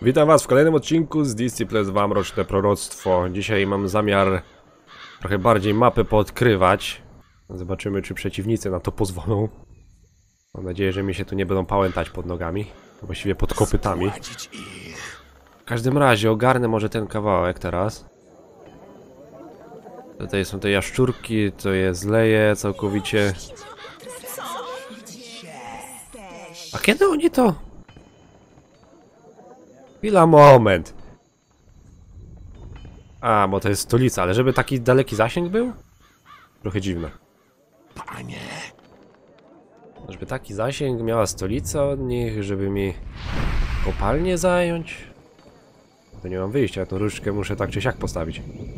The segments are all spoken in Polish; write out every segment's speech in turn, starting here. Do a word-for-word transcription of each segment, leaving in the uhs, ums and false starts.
Witam was w kolejnym odcinku z Disciples dwa Mroczne Proroctwo. Dzisiaj mam zamiar trochę bardziej mapę poodkrywać. Zobaczymy, czy przeciwnicy na to pozwolą. Mam nadzieję, że mi się tu nie będą pałętać pod nogami. Właściwie pod kopytami. W każdym razie ogarnę może ten kawałek teraz. Tutaj są te jaszczurki, to je zleję całkowicie. A kiedy oni to... Chwila, moment. A, bo to jest stolica, ale żeby taki daleki zasięg był? Trochę dziwne. Panie. Żeby taki zasięg miała stolica od nich, żeby mi kopalnię zająć? To nie mam wyjścia, ja tą różdżkę muszę tak czy siak postawić.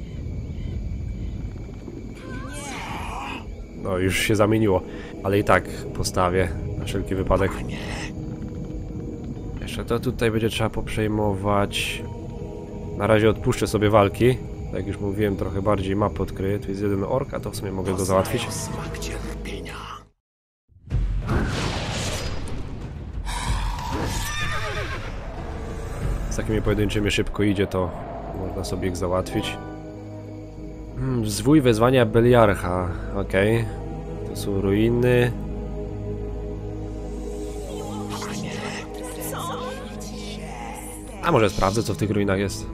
No, już się zamieniło, ale i tak postawię na wszelki wypadek. Jeszcze to tutaj będzie trzeba poprzejmować. Na razie odpuszczę sobie walki. Tak jak już mówiłem, trochę bardziej mapę odkryję. Tu jest jeden ork, a to w sumie mogę go załatwić. Z takimi pojedynczymi szybko idzie, to można sobie ich załatwić. Hmm, zwój wezwania Beliarcha. Okej. Okay. To są ruiny. A może sprawdzę, co w tych ruinach jest.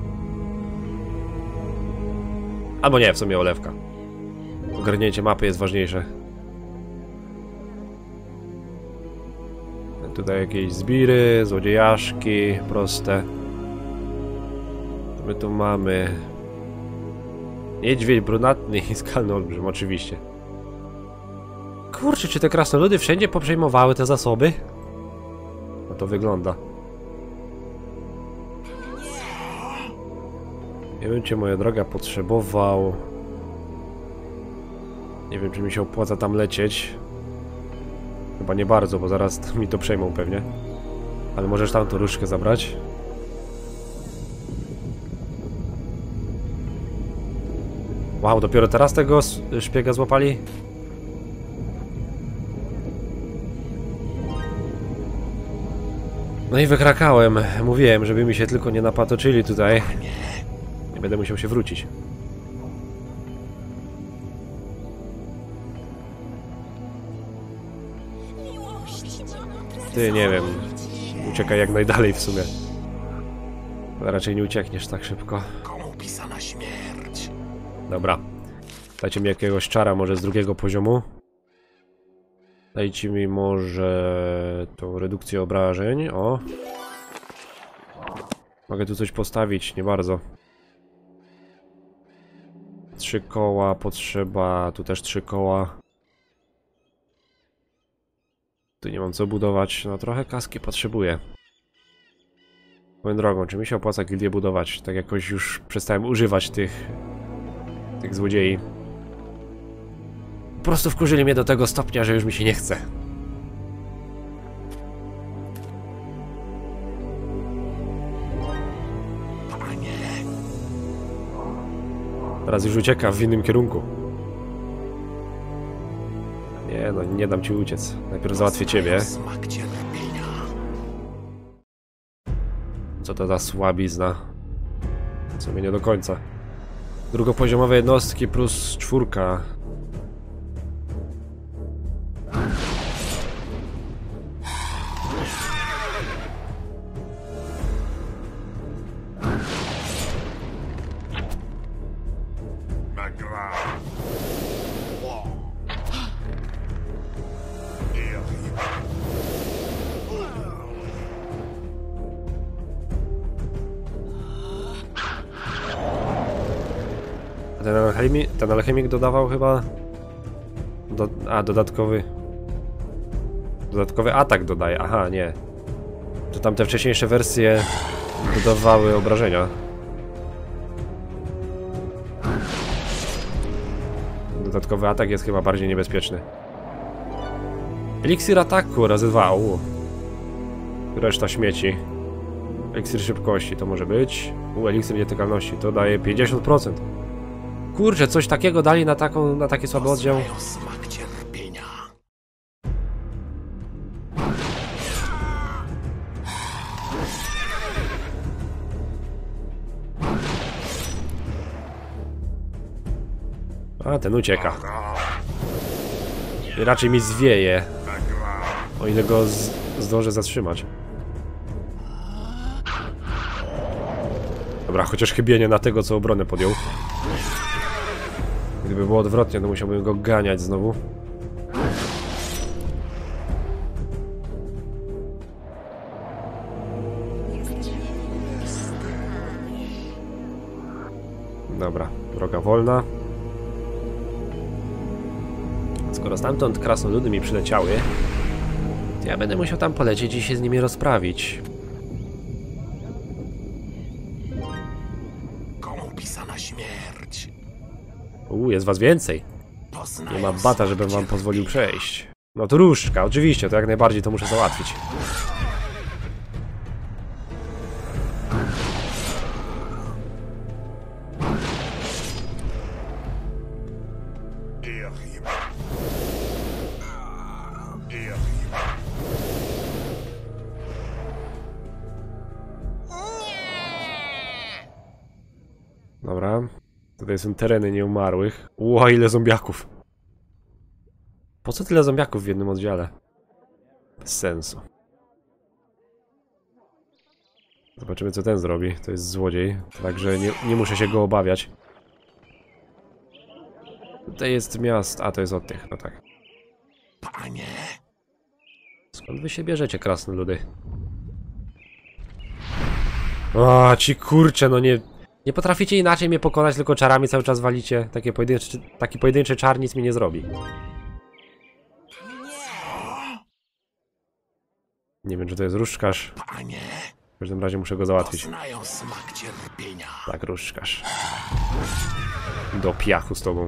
Albo nie, w sumie olewka. Ogarnięcie mapy jest ważniejsze. Tutaj jakieś zbiry, złodziejaszki, proste. Co my tu mamy? Niedźwiedź brunatny i skalny olbrzym, oczywiście. Kurczę, czy te krasnoludy wszędzie poprzejmowały te zasoby? No to wygląda. Nie wiem, czy moja droga potrzebował... Nie wiem, czy mi się opłaca tam lecieć. Chyba nie bardzo, bo zaraz mi to przejmą pewnie. Ale możesz tam tą różdżkę zabrać. Wow, dopiero teraz tego szpiega złapali? No i wykrakałem. Mówiłem, żeby mi się tylko nie napatoczyli tutaj. Nie będę musiał się wrócić. Ty, nie wiem. Uciekaj jak najdalej w sumie. Ale raczej nie uciekniesz tak szybko. Komu pisana śmierć? Dobra. Dajcie mi jakiegoś czara może z drugiego poziomu. Dajcie mi może tą redukcję obrażeń. O. Mogę tu coś postawić, nie bardzo. Trzy koła potrzeba, tu też trzy koła. Tu nie mam co budować, no trochę kaski potrzebuję. Moją drogą, czy mi się opłaca gildię budować? Tak jakoś już przestałem używać tych... tych złodziei. Po prostu wkurzyli mnie do tego stopnia, że już mi się nie chce. Teraz już ucieka w innym kierunku. Nie no, nie dam ci uciec. Najpierw załatwię ciebie. Co to za słabizna? W sumie nie do końca. Drugopoziomowe jednostki plus czwórka. Ten alchemik, ten alchemik dodawał chyba... Do, a, dodatkowy... Dodatkowy atak dodaje, aha, nie. To tamte wcześniejsze wersje dodawały obrażenia. Dodatkowy atak jest chyba bardziej niebezpieczny. Eliksir ataku razy dwa, u. Reszta śmieci. Eliksir szybkości to może być. U, eliksir nietykalności to daje pięćdziesiąt procent. Kurczę, coś takiego dali na taką, na taki słaby oddział. A, ten ucieka. I raczej mi zwieje. O ile go z zdążę zatrzymać. Dobra, chociaż chybienie na tego, co obronę podjął. Gdyby było odwrotnie, to musiałbym go ganiać znowu. Dobra, droga wolna. Skoro stamtąd krasnoludy mi przyleciały, to ja będę musiał tam polecieć i się z nimi rozprawić. Komu pisana śmierć? Uuu, jest was więcej. Nie ma bata, żebym wam pozwolił przejść. No to różdżka, oczywiście, to jak najbardziej to muszę załatwić. Dobra. Tutaj są tereny nieumarłych. Ło, ile zombiaków. Po co tyle zombiaków w jednym oddziale? Bez sensu. Zobaczymy, co ten zrobi. To jest złodziej, także nie, nie muszę się go obawiać. Tutaj jest miasto. A, to jest od tych, no tak. Panie? Skąd wy się bierzecie, krasnoludy? O, ci kurcze, no nie... Nie potraficie inaczej mnie pokonać, tylko czarami cały czas walicie. Takie pojedyncze, taki pojedynczy czar nic mi nie zrobi. Nie wiem, czy to jest różdżkarz. Panie? W każdym razie muszę go załatwić. Poznają smak cierpienia. Tak, różdżkarz. Do piachu z tobą.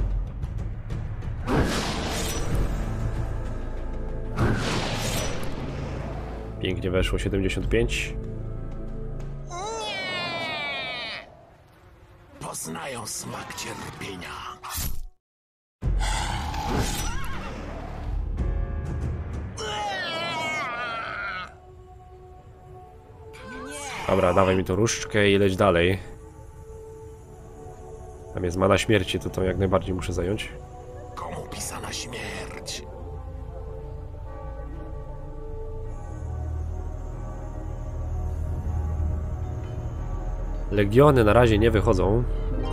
Pięknie weszło, siedemdziesiąt pięć. Poznają smak cierpienia. Dobra, dawaj mi tu różdżkę i leć dalej. Tam jest mana śmierci, to to jak najbardziej muszę zająć. Komu pisana śmierć? Legiony na razie nie wychodzą.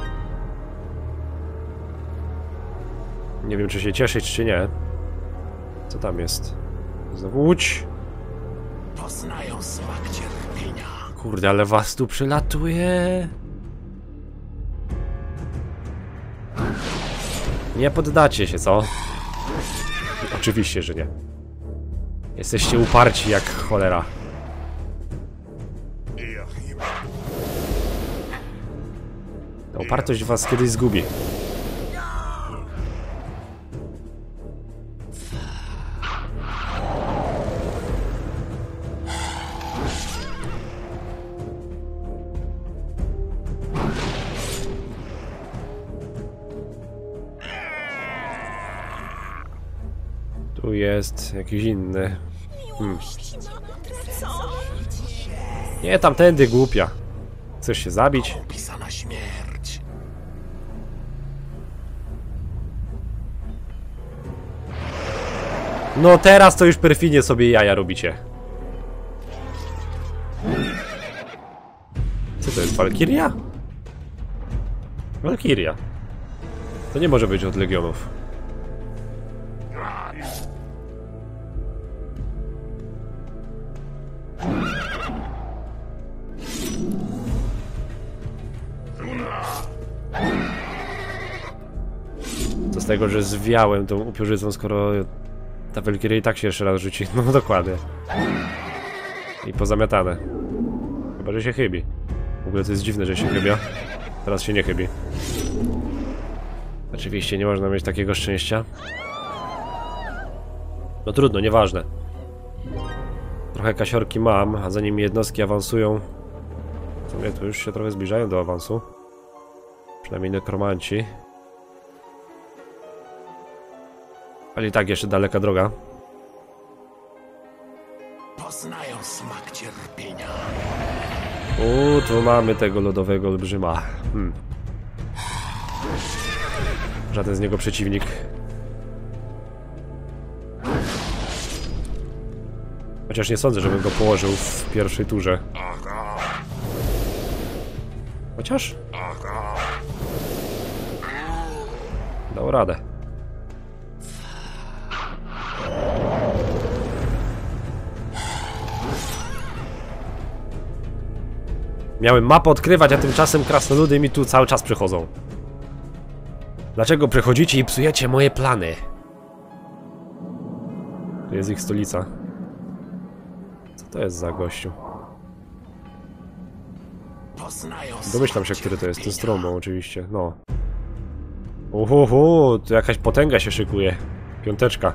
Nie wiem, czy się cieszyć, czy nie. Co tam jest? Znowu łódź. Poznają smak cierpienia. Kurde, ale was tu przylatuje. Nie poddacie się, co? Oczywiście, że nie. Jesteście uparci jak cholera. Ta upartość was kiedyś zgubi. Tu jest jakiś inny. Hmm. Nie, tamtędy, głupia. Chcesz się zabić? Pisana śmierć. No teraz to już perfidnie sobie jaja robicie. Co to jest, Walkiria? Walkiria. To nie może być od Legionów. Co z tego, że zwiałem tą upiorzycą, skoro ta Walkiria i tak się jeszcze raz rzuci. No dokładnie. I pozamiatane. Chyba, że się chybi. W ogóle to jest dziwne, że się chybia. Teraz się nie chybi. Oczywiście nie można mieć takiego szczęścia. No trudno, nieważne. Trochę kasiorki mam, a zanim jednostki awansują... W sumie to już się trochę zbliżają do awansu. Przynajmniej nekromanci. Ale i tak jeszcze daleka droga. Poznają smak cierpienia. U, tu mamy tego lodowego olbrzyma. Hmm. Żaden z niego przeciwnik. Chociaż nie sądzę, żebym go położył w pierwszej turze. Chociaż? Dał radę. Miałem mapę odkrywać, a tymczasem krasnoludy mi tu cały czas przychodzą. Dlaczego przychodzicie i psujecie moje plany? Tu jest ich stolica. Co to jest za gościu? Domyślam się, który to jest. Ten Strombą oczywiście, no. Uhuhu, tu jakaś potęga się szykuje. Piąteczka.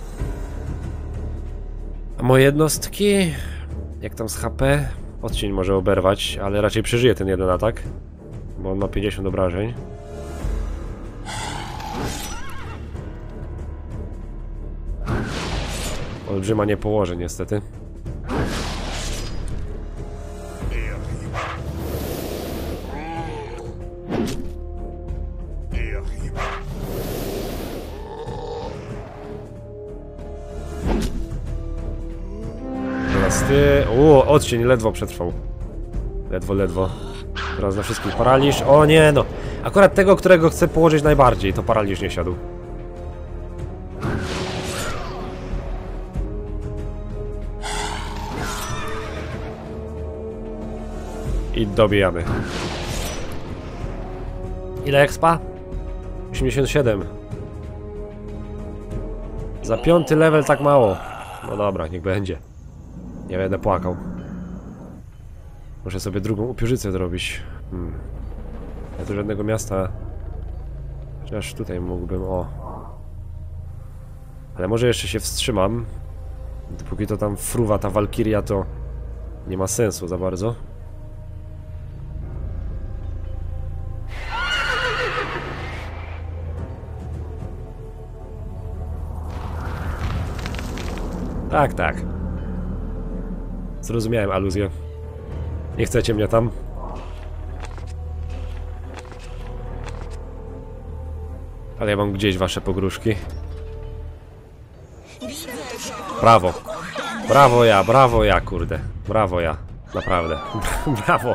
A moje jednostki? Jak tam z H P? Odcień może oberwać, ale raczej przeżyje ten jeden atak. Bo on ma pięćdziesiąt obrażeń. Olbrzyma nie położy niestety. Teraz ty... Uuu, odcień ledwo przetrwał. Ledwo, ledwo. Teraz na wszystkich paraliż. O nie no! Akurat tego, którego chcę położyć najbardziej, to paraliż nie siadł. I dobijamy. Ile expa? osiemdziesiąt siedem. Za piąty level tak mało. No dobra, niech będzie. Nie będę płakał. Muszę sobie drugą upiorzycę zrobić. Hmm. Ja tu żadnego miasta... Chociaż tutaj mógłbym... O. Ale może jeszcze się wstrzymam. Dopóki to tam fruwa ta walkiria, to nie ma sensu za bardzo. Tak, tak. Zrozumiałem aluzję. Nie chcecie mnie tam? Ale ja mam gdzieś wasze pogróżki. Brawo. Brawo ja, brawo ja, kurde. Brawo ja. Naprawdę. Brawo.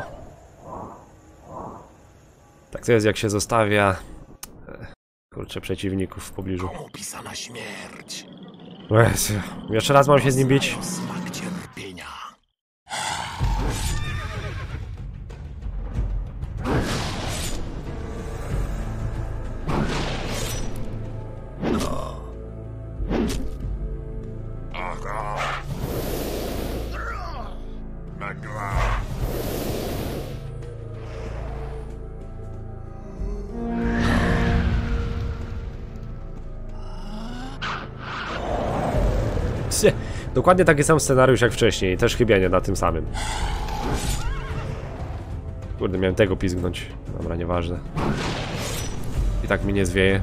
Tak to jest, jak się zostawia... Kurczę, przeciwników w pobliżu. Komu pisana śmierć? Jezu. Jeszcze raz mam się z nim bić. Smak cierpienia. Dokładnie taki sam scenariusz jak wcześniej, też chybienie na tym samym. Kurde, miałem tego pizgnąć. Dobra, nieważne. I tak mi nie zwieje.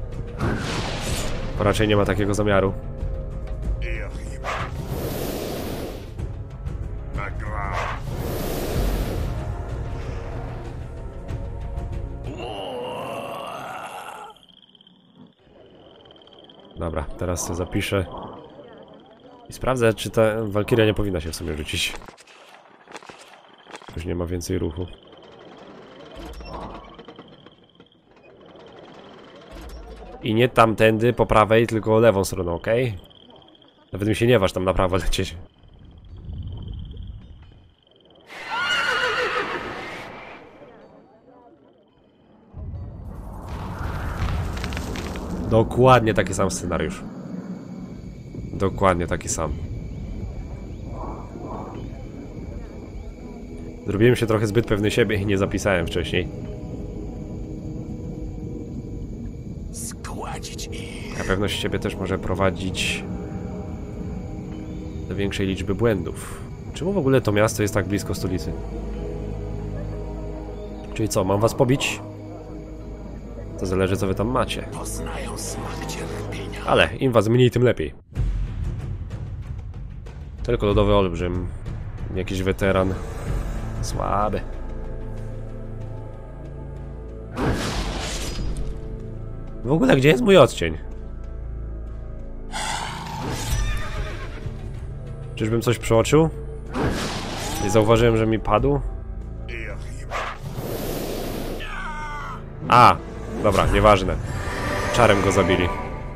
Bo raczej nie ma takiego zamiaru. Dobra, teraz to zapiszę. I sprawdzę, czy ta walkiria nie powinna się w sumie rzucić. Już nie ma więcej ruchu. I nie tamtędy po prawej, tylko lewą stroną, ok? Nawet mi się nie waż tam na prawo lecieć. Dokładnie taki sam scenariusz. Dokładnie taki sam. Zrobiłem się trochę zbyt pewny siebie i nie zapisałem wcześniej. Składzić ich. A pewność siebie też może prowadzić do większej liczby błędów. Czemu w ogóle to miasto jest tak blisko stolicy? Czyli co, mam was pobić? To zależy, co wy tam macie. Poznają smak cierpienia. Ale im was mniej, tym lepiej. Tylko lodowy olbrzym. Jakiś weteran. Słaby. W ogóle gdzie jest mój odcień? Czyżbym coś przeoczył? I zauważyłem, że mi padł? A! Dobra, nieważne. Czarem go zabili.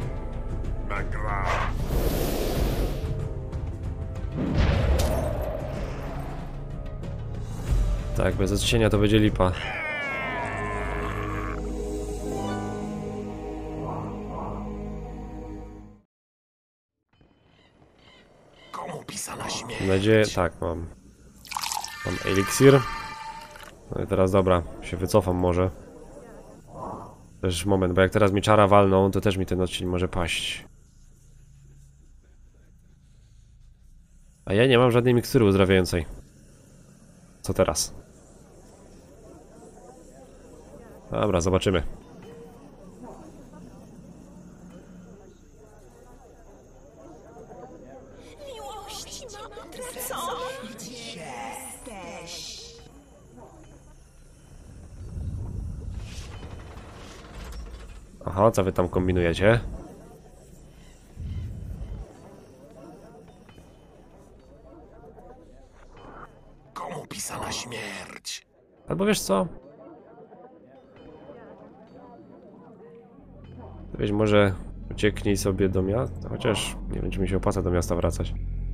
Tak, bez odcienia to będzie lipa. Komu pisana śmierć? Mam nadzieję, tak, mam. Mam eliksir. No i teraz dobra, się wycofam może. Też moment, bo jak teraz mi czara walną, to też mi ten odcień może paść. A ja nie mam żadnej mikstury uzdrawiającej. Co teraz? Dobra, zobaczymy. Miłości mam utraconą. Gdzie jesteś? Aha, co wy tam kombinujecie? Komu pisana śmierć? Albo wiesz co? Weź może ucieknij sobie do miasta, chociaż nie wiem, czy mi się opłaca do miasta wracać.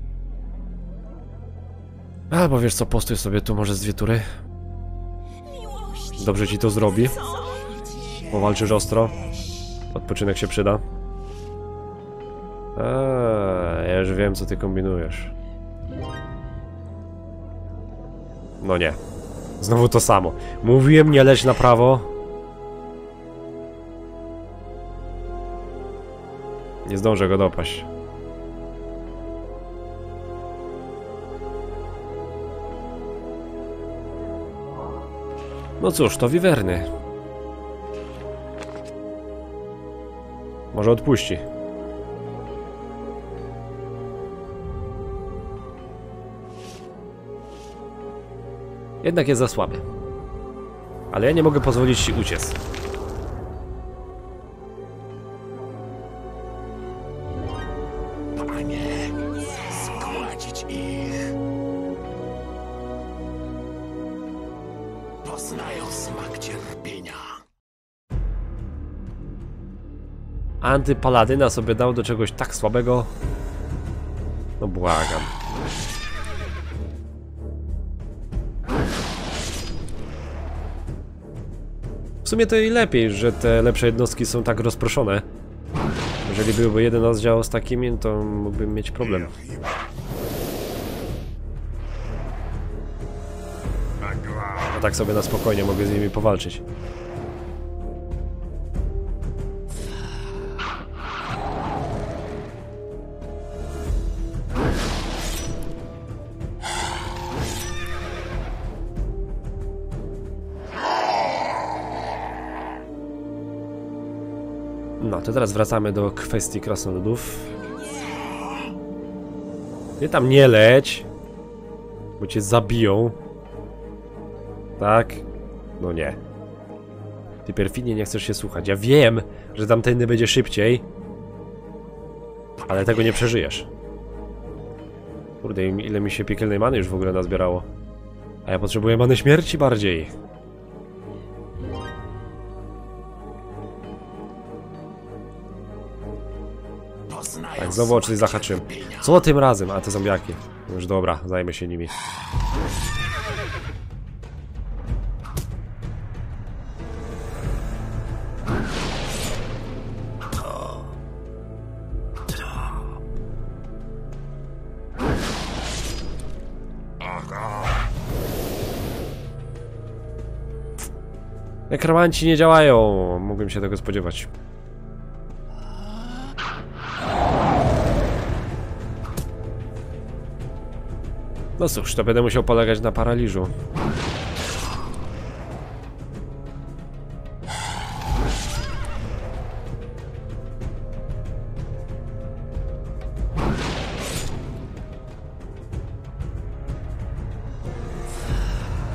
Albo wiesz co, postuj sobie tu może z dwie tury. Miłości Dobrze ci to zrobi. utraconą. Powalczysz ostro. Odpoczynek się przyda. Eee, ja już wiem, co ty kombinujesz. No nie. Znowu to samo. Mówiłem, nie leć na prawo. Nie zdążę go dopaść. No cóż, to wiwerny. Może odpuści. Jednak jest za słaby. Ale ja nie mogę pozwolić ci uciec. Panie, zgładzić ich. Poznają smak cierpienia. Antypaladyna sobie dał do czegoś tak słabego. No błagam. W sumie to i lepiej, że te lepsze jednostki są tak rozproszone. Jeżeli byłby jeden oddział z takimi, to mógłbym mieć problem. A tak sobie na spokojnie mogę z nimi powalczyć. No, to teraz wracamy do kwestii krasnoludów. Ty tam nie leć, bo cię zabiją. Tak? No nie. Ty perfidnie nie chcesz się słuchać. Ja wiem, że tamtędy będzie szybciej, ale tego nie przeżyjesz. Kurde, ile mi się piekielnej many już w ogóle nazbierało. A ja potrzebuję many śmierci bardziej. Tak, znowu o coś zahaczyłem. Co tym razem? A te zombiaki. Już dobra, zajmę się nimi. Nekromanci nie działają. Mógłbym się tego spodziewać. No cóż, to będę musiał polegać na paraliżu.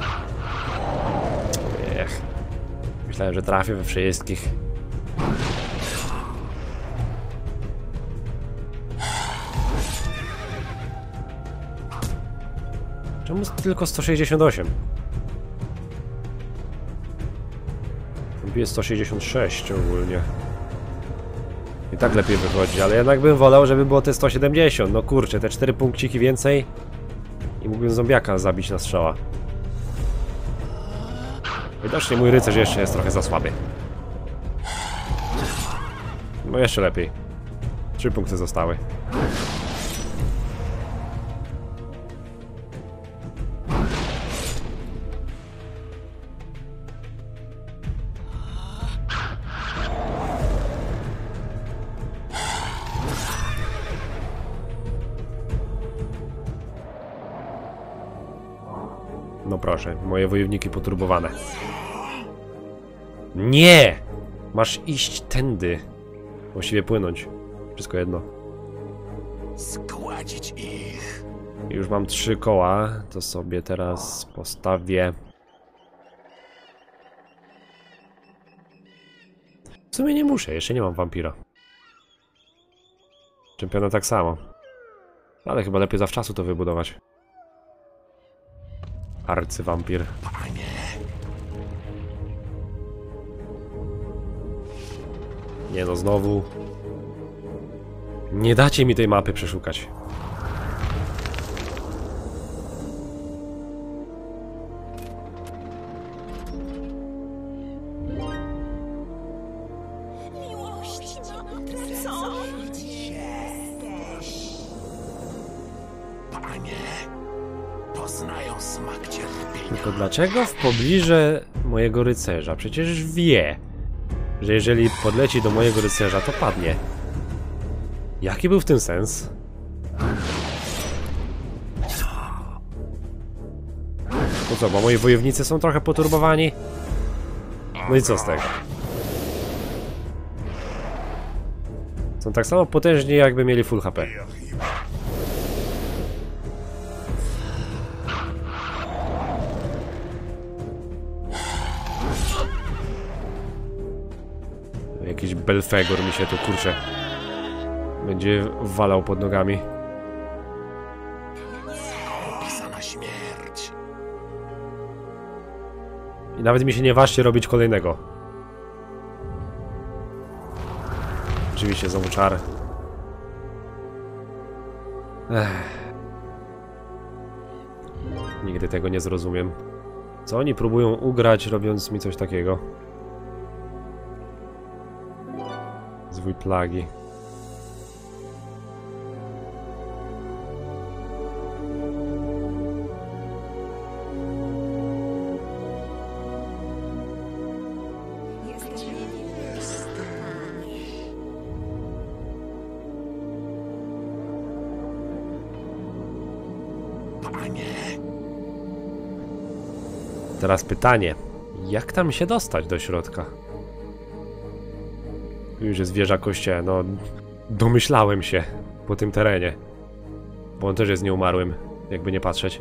Ech. Myślałem, że trafię we wszystkich. Czemu tylko sto sześćdziesiąt osiem? Jest sto sześćdziesiąt sześć ogólnie. I tak lepiej wychodzi, ale jednak bym wolał, żeby było te sto siedemdziesiąt. No kurczę, te cztery punkciki więcej i mógłbym zombiaka zabić na strzała. Widocznie mój rycerz jeszcze jest trochę za słaby. No jeszcze lepiej. Trzy punkty zostały. No proszę, moje wojowniki poturbowane. Nie! Masz iść tędy. Właściwie płynąć. Wszystko jedno. Zgładzić ich. Już mam trzy koła, to sobie teraz postawię. W sumie nie muszę, jeszcze nie mam wampira. Czempiona tak samo. Ale chyba lepiej zawczasu to wybudować. Arcywampir. Panie. Nie no, znowu. Nie dacie mi tej mapy przeszukać. Miłości mam utraconą. Panie. Poznają smak cierpienia. Tylko dlaczego w pobliżu mojego rycerza? Przecież wie, że jeżeli podleci do mojego rycerza, to padnie. Jaki był w tym sens? No co, bo moi wojownicy są trochę poturbowani? No i co z tego? Są tak samo potężni, jakby mieli full H P. Jakiś Belfegor mi się tu, kurczę, będzie walał pod nogami. Opisana śmierć. I nawet mi się nie ważcie robić kolejnego. Oczywiście znowu czar. Ech. Nigdy tego nie zrozumiem. Co oni próbują ugrać, robiąc mi coś takiego? Zwój plagi. Panie. Teraz pytanie. Jak tam się dostać do środka? Już jest wieża kościoła, no domyślałem się po tym terenie. Bo on też jest nieumarłym, jakby nie patrzeć.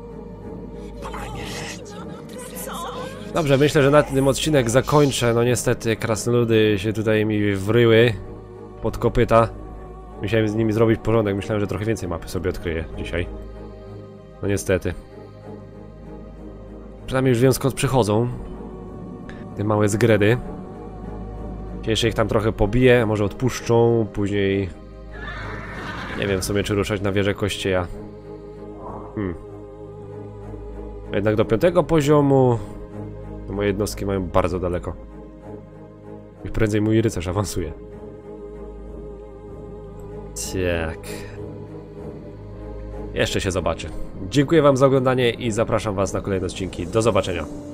Dobrze, myślę, że na tym odcinek zakończę. No niestety krasnoludy się tutaj mi wryły pod kopyta. Musiałem z nimi zrobić porządek, myślałem, że trochę więcej mapy sobie odkryję dzisiaj. No niestety. Przynajmniej już wiem, skąd przychodzą te małe zgredy. Jeszcze ich tam trochę pobiję, może odpuszczą, później... Nie wiem w sumie, czy ruszać na wieżę kościeja. Hmm. Jednak do piątego poziomu... No moje jednostki mają bardzo daleko. I prędzej mój rycerz awansuje. Tak. Jeszcze się zobaczy. Dziękuję wam za oglądanie i zapraszam was na kolejne odcinki. Do zobaczenia.